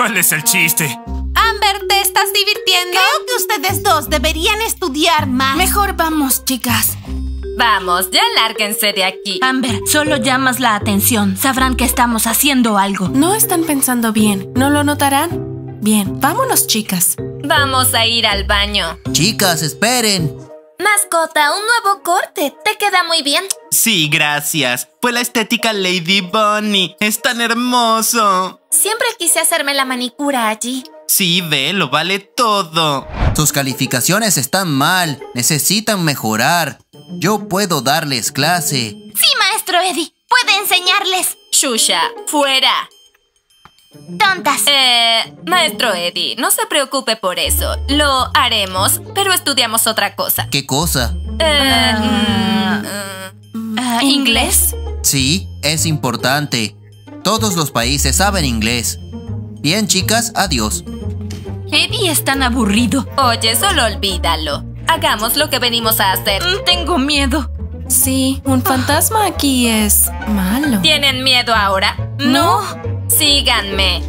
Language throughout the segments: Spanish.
¿Cuál es el chiste? Amber, ¿te estás divirtiendo? Creo que ustedes dos deberían estudiar más. Mejor vamos, chicas. Vamos, ya lárguense de aquí. Amber, solo llamas la atención. Sabrán que estamos haciendo algo. No están pensando bien, ¿no lo notarán? Bien, vámonos, chicas. Vamos a ir al baño. Chicas, esperen. Mascota, un nuevo corte. Te queda muy bien. Sí, gracias. Fue la estética Lady Bunny. Es tan hermoso. Siempre quise hacerme la manicura allí. Sí, ve, lo vale todo. Sus calificaciones están mal. Necesitan mejorar. Yo puedo darles clase. Sí, maestro Eddie. Puede enseñarles. Shusha, fuera. Tontas. Maestro Eddie, no se preocupe por eso. Lo haremos, pero estudiamos otra cosa. ¿Qué cosa? ¿Inglés? Sí, es importante. Todos los países saben inglés. Bien, chicas, adiós. Eddie es tan aburrido. Oye, solo olvídalo. Hagamos lo que venimos a hacer. Tengo miedo. Sí, un fantasma aquí es malo. ¿Tienen miedo ahora? No. Síganme.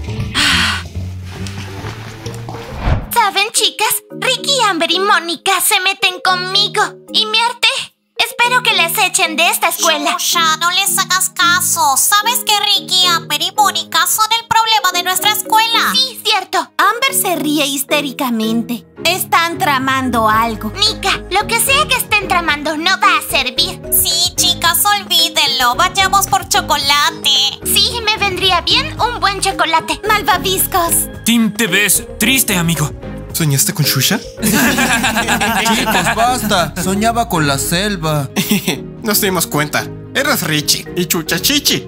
¿Saben, chicas? Ricky, Amber y Mónica se meten conmigo. Y me harté. Espero que les echen de esta escuela. Shusha, no les hagas caso. ¿Sabes que Ricky, Amber y Mónica son el problema de nuestra escuela? Sí, cierto. Amber se ríe histéricamente. Están tramando algo. Nika, lo que sea que estén tramando no va a servir. Sí, chicas, olvídenlo. Vayamos por chocolate. Sí, me vendría bien un buen chocolate. Malvaviscos. Tim, te ves triste, amigo. ¿Soñaste con Shusha? Chicos, basta. Soñaba con la selva. Nos dimos cuenta. Eres Richie y Chucha Chichi.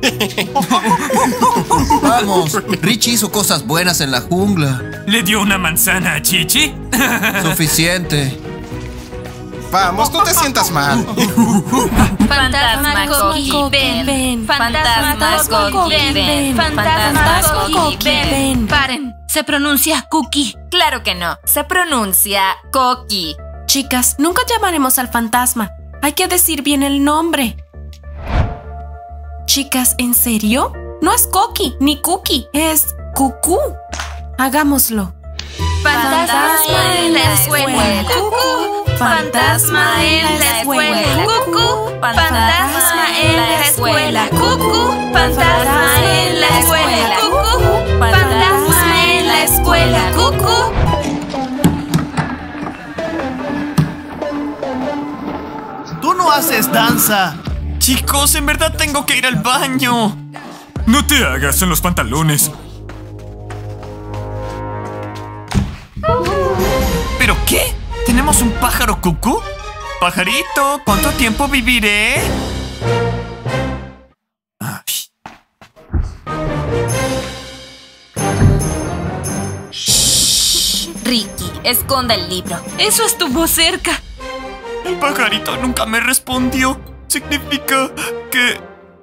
Vamos, Richie hizo cosas buenas en la jungla. ¿Le dio una manzana a Chichi? Suficiente. Vamos, no te sientas mal. Fantasma Coqui, ven. Fantasma Coqui, ven. Fantasma Coqui, ven. Paren, se pronuncia Cookie. Claro que no, se pronuncia Coqui. Chicas, nunca llamaremos al fantasma. Hay que decir bien el nombre. Chicas, ¿en serio? No es Coqui ni Cookie, es Cucú. Hagámoslo. Fantasma en la escuela. Fantasma en la escuela. Fantasma en la escuela. Fantasma en la escuela. Fantasma en la escuela. Tú no haces danza. Chicos, en verdad tengo que ir al baño. No te hagas en los pantalones. ¿Pero qué? ¿Tenemos un pájaro cucú? Pajarito, ¿cuánto tiempo viviré? Ay. Ricky, esconda el libro. Eso estuvo cerca. El pajarito nunca me respondió. Significa que...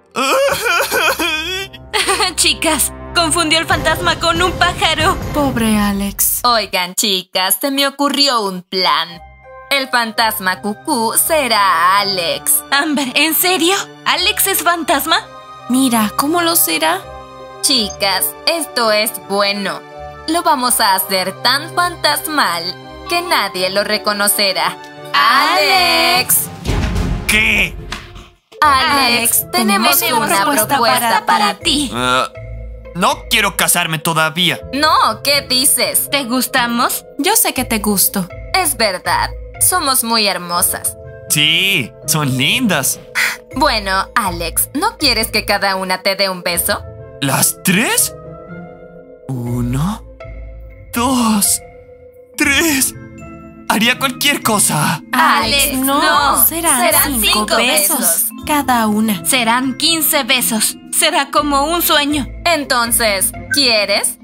Chicas, confundió el fantasma con un pájaro. Pobre Alex. Oigan, chicas, se me ocurrió un plan. El fantasma cucú será Alex. Amber, ¿en serio? ¿Alex es fantasma? Mira, ¿cómo lo será? Chicas, esto es bueno. Lo vamos a hacer tan fantasmal que nadie lo reconocerá. ¡Alex! ¿Qué? Alex, tenemos una propuesta para ti. No quiero casarme todavía. No, ¿qué dices? ¿Te gustamos? Yo sé que te gusto. Es verdad, somos muy hermosas. Sí, son lindas. Bueno, Alex, ¿no quieres que cada una te dé un beso? ¿Las tres? 1, 2, 3. Haría cualquier cosa. Alex, no. Serán 5 besos. Cada una. Serán 15 besos. Será como un sueño. Entonces, ¿quieres?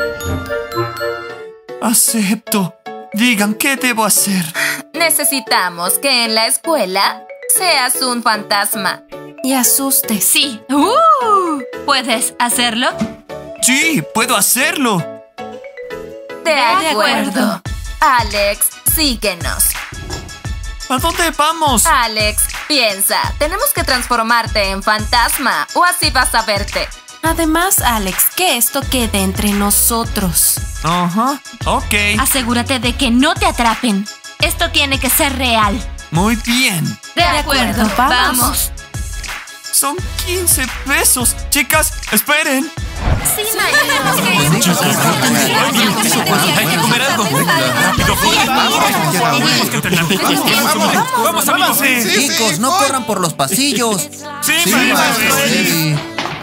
Acepto. Digan, ¿qué debo hacer? Necesitamos que en la escuela seas un fantasma. Y asustes. Sí. ¿Puedes hacerlo? Sí, puedo hacerlo. De acuerdo. Alex, síguenos. ¿A dónde vamos? Alex, piensa, tenemos que transformarte en fantasma o así vas a verte. Además, Alex, que esto quede entre nosotros. Ajá, ok. Asegúrate de que no te atrapen. Esto tiene que ser real. Muy bien. De acuerdo, vamos. Son 15 pesos. Chicas, esperen. Sí, maestro. Hay que comer algo. Rápido, tenemos que entrenar. Vamos, amigos. Chicos, no corran por los pasillos. Sí, maestro. Sí.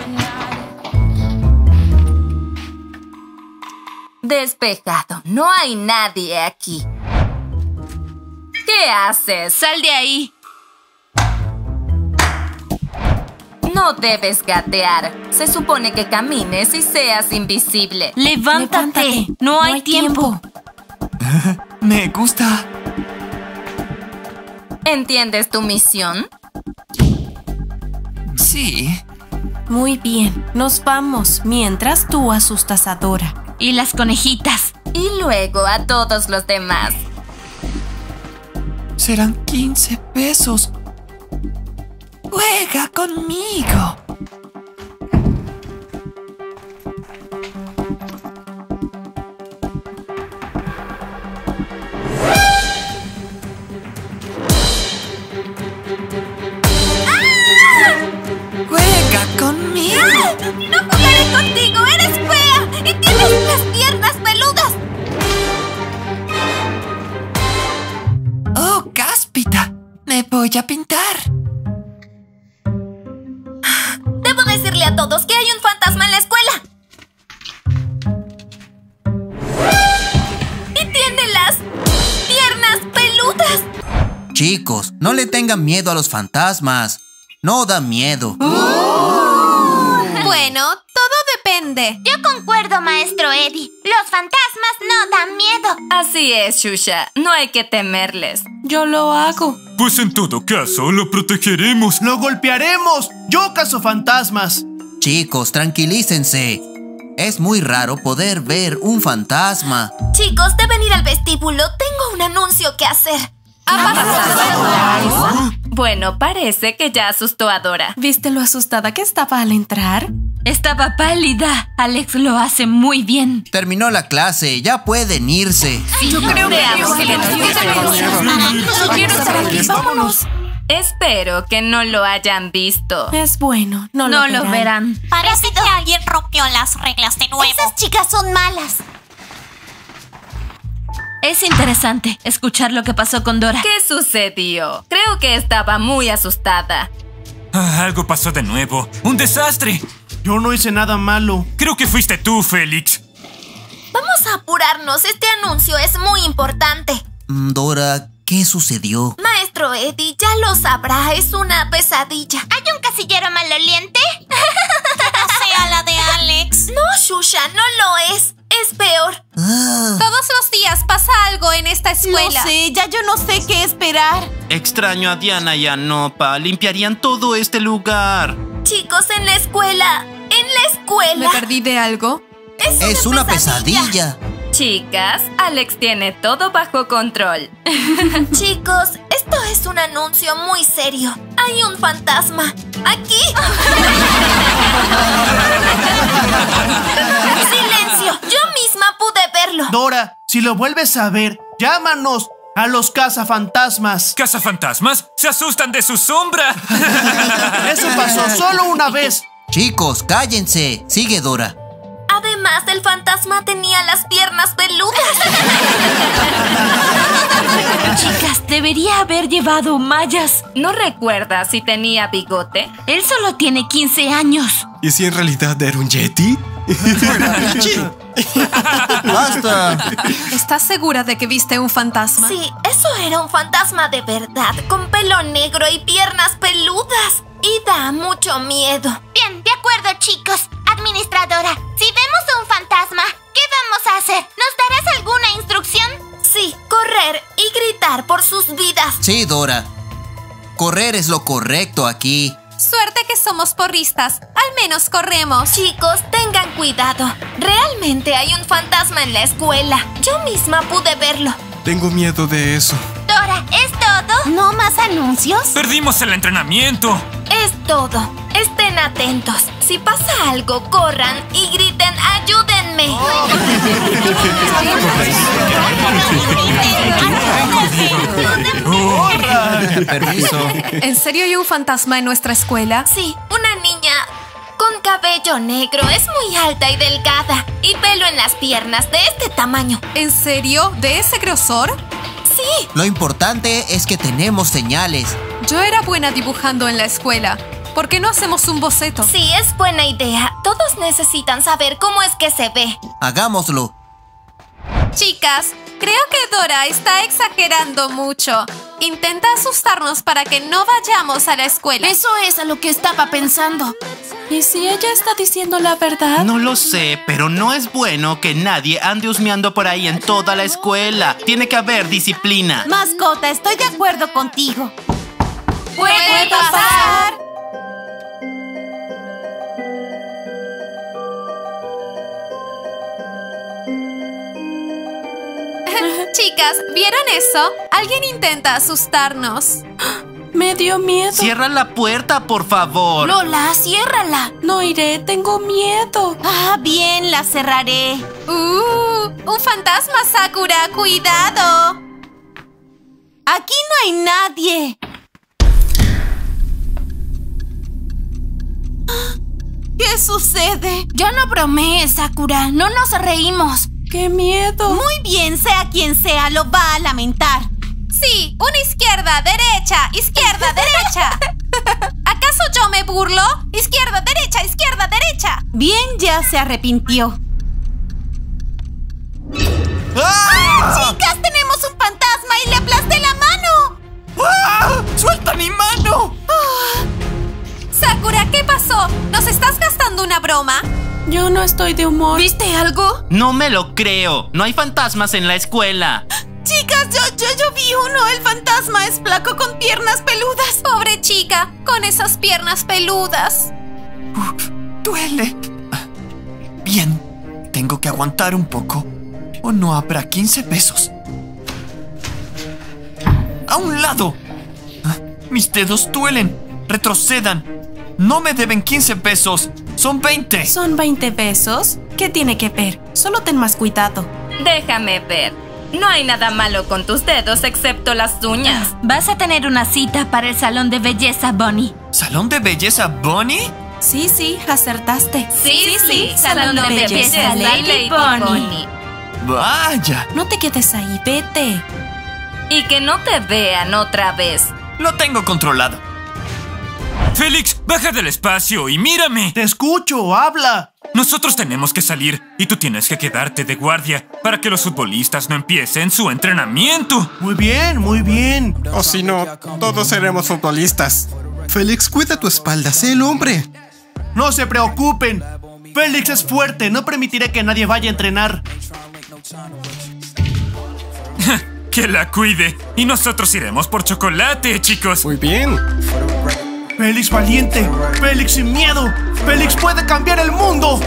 Despejado. No hay nadie aquí. ¿Qué haces? Sal de ahí. No debes gatear. Se supone que camines y seas invisible. Levántate. No hay tiempo. Me gusta. ¿Entiendes tu misión? Sí. Muy bien, nos vamos mientras tú asustas a Dora. Y las conejitas. Y luego a todos los demás. Serán 15 pesos. Juega conmigo. Juega conmigo. ¡No jugaré contigo! ¡Eres fea! ¡Y tienes las piernas peludas! Oh, cáspita. Me voy a pintar. Debo decirle a todos que hay un fantasma en la escuela. Y tiene las piernas peludas. Chicos, no le tengan miedo a los fantasmas. No da miedo. Bueno, todo depende. Yo concuerdo, maestro Eddie. Los fantasmas no dan miedo. Así es, Shusha. No hay que temerles. Yo lo hago. Pues en todo caso, lo protegeremos. ¡Lo golpearemos! ¡Yo cazo fantasmas! Chicos, tranquilícense. Es muy raro poder ver un fantasma. Chicos, deben ir al vestíbulo. Tengo un anuncio que hacer. Bueno, parece que ya asustó a Dora. ¿Viste lo asustada que estaba al entrar? Estaba pálida. Alex lo hace muy bien. Terminó la clase, ya pueden irse. Yo creo que No quiero estar aquí. Vámonos. Espero que no lo hayan visto. Es bueno, no No lo lo verán. Parece que alguien rompió las reglas de nuevo. Esas chicas son malas. Es interesante escuchar lo que pasó con Dora. ¿Qué sucedió? Creo que estaba muy asustada. Algo pasó de nuevo. ¡Un desastre! Yo no hice nada malo. Creo que fuiste tú, Félix. Vamos a apurarnos. Este anuncio es muy importante. Dora, ¿qué sucedió? Maestro Eddie, ya lo sabrá. Es una pesadilla. ¿Hay un casillero maloliente? No sea la de Alex. No, Shusha, no lo es. Es peor. Todos los días pasa algo en esta escuela. No sé, ya yo no sé qué esperar. Extraño a Diana y a Nopa. Limpiarían todo este lugar. Chicos, en la escuela. ¿Me perdí de algo? Es una pesadilla. Chicas, Alex tiene todo bajo control. Chicos, esto es un anuncio muy serio. Hay un fantasma. ¡Aquí! ¡Silencio! Yo misma pude verlo. Dora, si lo vuelves a ver, llámanos a los cazafantasmas. ¿Cazafantasmas? ¡Se asustan de su sombra! Eso pasó solo una vez. Chicos, cállense. Sigue Dora. Además, el fantasma tenía las piernas peludas. Chicas, debería haber llevado mallas. ¿No recuerdas si tenía bigote? Él solo tiene 15 años. ¿Y si en realidad era un yeti? ¡Basta! ¿Estás segura de que viste un fantasma? Sí, eso era un fantasma de verdad, con pelo negro y piernas peludas. Y da mucho miedo. Bien, de acuerdo, chicos. Administradora, si vemos un fantasma, ¿qué vamos a hacer? ¿Nos darás alguna instrucción? Sí, correr y gritar por sus vidas. Sí, Dora. Correr es lo correcto aquí. Suerte que somos porristas. Al menos corremos. Chicos, tengan cuidado. Realmente hay un fantasma en la escuela. Yo misma pude verlo. Tengo miedo de eso. Dora, ¿es todo? ¿No más anuncios? ¡Perdimos el entrenamiento! Es todo. Estén atentos. Si pasa algo, corran y griten ¡ayúdenme! Permiso. ¿En serio hay un fantasma en nuestra escuela? Sí, una niña con cabello negro. Es muy alta y delgada. Y pelo en las piernas de este tamaño. ¿En serio? ¿De ese grosor? Sí. Lo importante es que tenemos señales. Yo era buena dibujando en la escuela. ¿Por qué no hacemos un boceto? Sí, es buena idea. Todos necesitan saber cómo es que se ve. Hagámoslo. Chicas, creo que Dora está exagerando mucho. Intenta asustarnos para que no vayamos a la escuela. Eso es a lo que estaba pensando. ¿Y si ella está diciendo la verdad? No lo sé, pero no es bueno que nadie ande husmeando por ahí en toda la escuela. Tiene que haber disciplina. Mascota, estoy de acuerdo contigo. ¡Puede pasar! Chicas, ¿vieron eso? Alguien intenta asustarnos. Me dio miedo. Cierra la puerta, por favor. Lola, ciérrala. No iré, tengo miedo. Ah, bien, la cerraré. Un fantasma, Sakura, cuidado. Aquí no hay nadie. ¿Qué sucede? Ya no bromees, Sakura. No nos reímos. ¡Qué miedo! Muy bien, sea quien sea, lo va a lamentar. Sí, una izquierda, derecha, izquierda, derecha. ¿Acaso yo me burlo? Izquierda, derecha, izquierda, derecha. Bien, ya se arrepintió. ¡Ah! ¡Chicas, tenemos un fantasma y le aplasté la mano! ¡Ah! ¡Suelta mi mano! Sakura, ¿qué pasó? ¿Nos estás gastando una broma? Yo no estoy de humor. ¿Viste algo? No me lo creo. No hay fantasmas en la escuela. Chicas, yo vi uno. El fantasma es flaco con piernas peludas. Pobre chica, con esas piernas peludas. Duele. Bien, tengo que aguantar un poco. O no habrá 15 pesos. ¡A un lado! Mis dedos duelen. Retrocedan. No me deben 15 pesos. Son 20. ¿Son 20 pesos? ¿Qué tiene que ver? Solo ten más cuidado. Déjame ver. No hay nada malo con tus dedos excepto las uñas. Vas a tener una cita para el salón de belleza, Bonnie. ¿Salón de belleza, Bonnie? Sí, acertaste. Sí, Salón de belleza, Lady Bonnie. Vaya. No te quedes ahí, vete. Y que no te vean otra vez. Lo tengo controlado. Félix, baja del espacio y mírame. Te escucho, habla. Nosotros tenemos que salir y tú tienes que quedarte de guardia para que los futbolistas no empiecen su entrenamiento. Muy bien, muy bien. O si no, todos seremos futbolistas. Félix, cuida tu espalda, sé el hombre. No se preocupen. Félix es fuerte, no permitiré que nadie vaya a entrenar. Que la cuide. Y nosotros iremos por chocolate, chicos. Muy bien. Félix valiente, Félix sin miedo. Félix puede cambiar el mundo.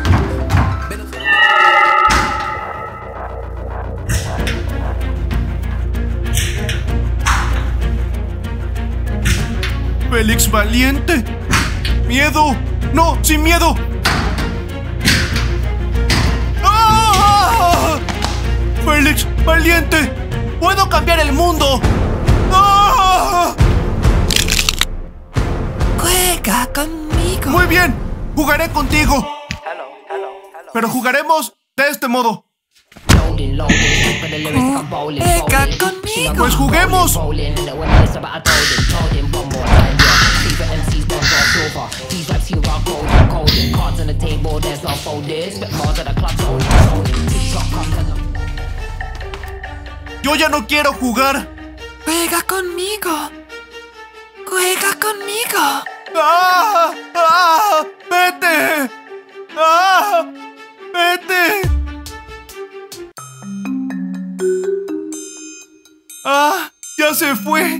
Félix valiente. Miedo. No, sin miedo. ¡Ah! Félix valiente. Puedo cambiar el mundo. ¡Ah! Juega conmigo. Muy bien, jugaré contigo. Pero jugaremos de este modo. Juega conmigo. Pues juguemos. Yo ya no quiero jugar. Juega conmigo. Juega conmigo. ¡Ah! ¡Ah! ¡Vete! ¡Ah! ¡Vete! ¡Ah! ¡Ya se fue!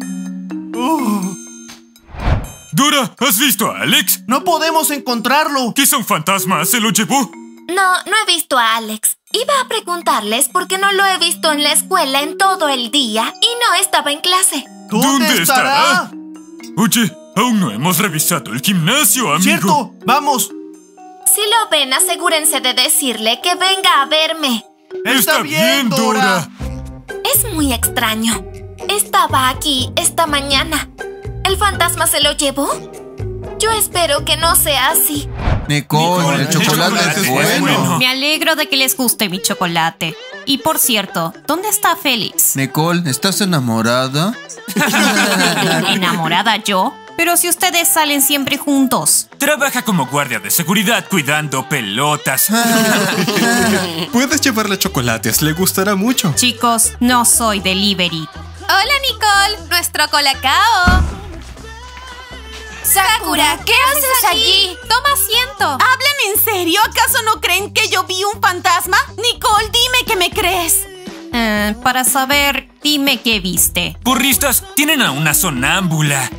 Dora, ¿has visto a Alex? ¡No podemos encontrarlo! Quizá un fantasma se lo llevó. No he visto a Alex. Iba a preguntarles porque no lo he visto en la escuela en todo el día y no estaba en clase. ¿Dónde estará? Oye, Aún no hemos revisado el gimnasio, amigo. ¡Cierto! ¡Vamos! Si lo ven, asegúrense de decirle que venga a verme. ¡Está bien, Dora! Es muy extraño. Estaba aquí esta mañana. ¿El fantasma se lo llevó? Yo espero que no sea así. Nicole, el chocolate es bueno. Me alegro de que les guste mi chocolate. Y por cierto, ¿dónde está Félix? Nicole, ¿estás enamorada? ¿Enamorada yo? Pero si ustedes salen siempre juntos. Trabaja como guardia de seguridad cuidando pelotas. Puedes llevarle chocolates, le gustará mucho. Chicos, no soy delivery. Hola, Nicole, nuestro colacao. Sakura, ¿qué haces allí? Toma asiento. ¿Hablan en serio? ¿Acaso no creen que yo vi un fantasma? Nicole, dime que me crees. Para saber, dime qué viste. Porristas, tienen a una sonámbula.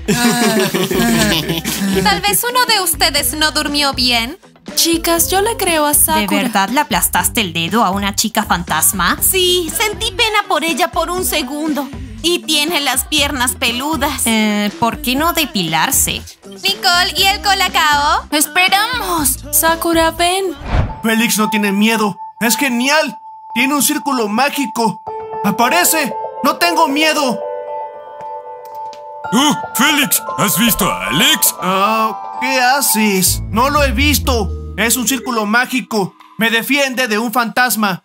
Tal vez uno de ustedes no durmió bien. Chicas, yo le creo a Sakura. ¿De verdad le aplastaste el dedo a una chica fantasma? Sí, sentí pena por ella por un segundo. Y tiene las piernas peludas. ¿Por qué no depilarse? Nicole, ¿y el colacao? ¡Esperamos! Sakura, ven. Félix no tiene miedo. ¡Es genial! ¡Tiene un círculo mágico! ¡Aparece! ¡No tengo miedo! ¡Oh, Félix! ¿Has visto a Alex? ¿Qué haces? No lo he visto. Es un círculo mágico. Me defiende de un fantasma.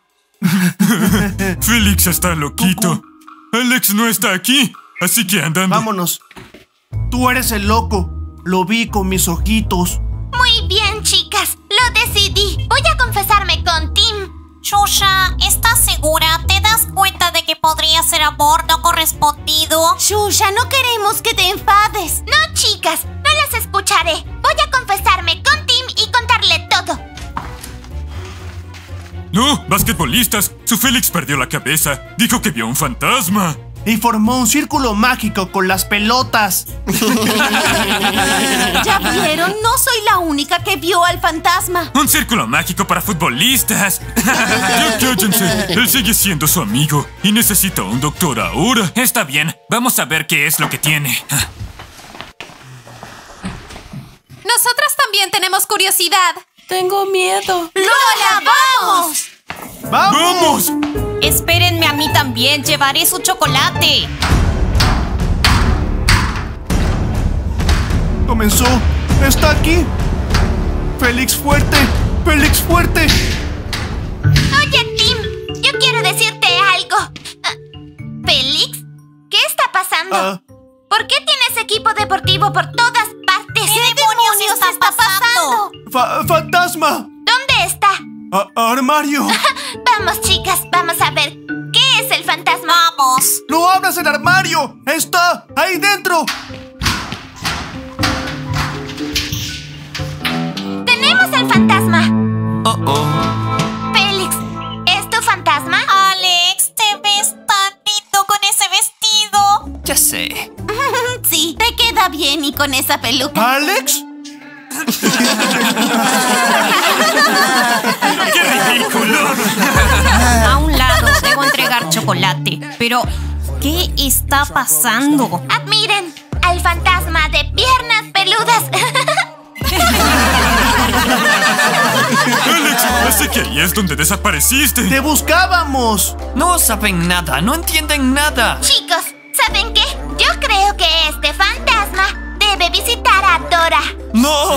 Félix está loquito. Alex no está aquí, así que andando. Vámonos. Tú eres el loco. Lo vi con mis ojitos. Muy bien, chicas. Lo decidí. Voy a confesarme con Tim. Shusha, ¿estás segura? ¿Te das cuenta de que podría ser amor no correspondido? Shusha, no queremos que te enfades. No, chicas, no las escucharé. Voy a confesarme con Tim y contarle todo. No, basquetbolistas. Su Félix perdió la cabeza. Dijo que vio un fantasma. Y formó un círculo mágico con las pelotas. ¿Ya vieron? No soy la única que vio al fantasma. Un círculo mágico para futbolistas. Ya cállense. Él sigue siendo su amigo y necesita un doctor ahora. Está bien. Vamos a ver qué es lo que tiene. Nosotras también tenemos curiosidad. Tengo miedo. ¡Lola, vamos! ¡Vamos! Espérenme a mí también, llevaré su chocolate. Comenzó. Está aquí. Félix fuerte. Félix fuerte. Oye, Tim, yo quiero decirte algo. ¿Félix? ¿Qué está pasando? ¿Por qué tienes equipo deportivo por todas partes? ¿Qué demonios está pasando? ¡Fantasma! ¿Dónde está? ¡Armario! Vamos, chicas, vamos a ver. ¿Qué es el fantasma? ¡Vamos! ¡No abras el armario! ¡Está ahí dentro! ¡Tenemos al fantasma! Félix, ¿es tu fantasma? Alex, te ves tan lindo con ese vestido. Ya sé. Sí, te queda bien y con esa peluca. ¿Alex? ¡Qué ridículo! A un lado, debo entregar chocolate. Pero, ¿qué está pasando? Admiren al fantasma de piernas peludas. Alex, así que ahí es donde desapareciste. ¡Te buscábamos! No saben nada, no entienden nada. Chicos, ¿saben qué? Yo creo que este fantasma debe visitar a Dora. ¡No!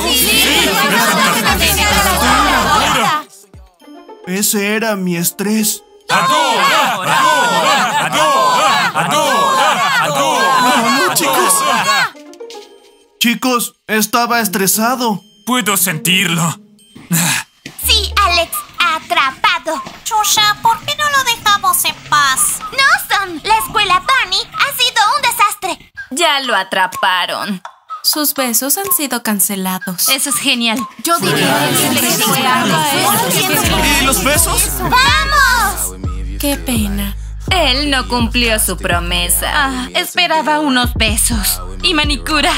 Ese era mi estrés. ¡Adora! No, chicos. Chicos, estaba estresado. Puedo sentirlo. Sí, Alex, atrapado. Shusha, ¿por qué no lo dejamos en paz? No son. La escuela Bunny ha sido un desastre. Ya lo atraparon. Sus besos han sido cancelados. Eso es genial. Yo diría ¿Y los besos? ¡Vamos! Qué pena. Él no cumplió su promesa. Esperaba unos besos. Y manicura.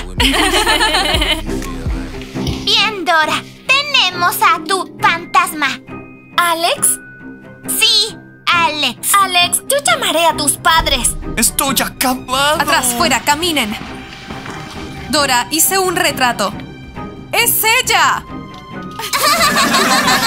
Bien, Dora. Tenemos a tu fantasma. ¿Alex? Sí, Alex. Alex, yo llamaré a tus padres. Estoy acabado. Atrás, fuera, caminen. Dora, hice un retrato. ¡Es ella!